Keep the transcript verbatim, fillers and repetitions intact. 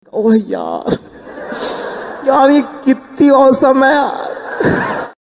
ओह यार, यार ये कितनी औसम है यार।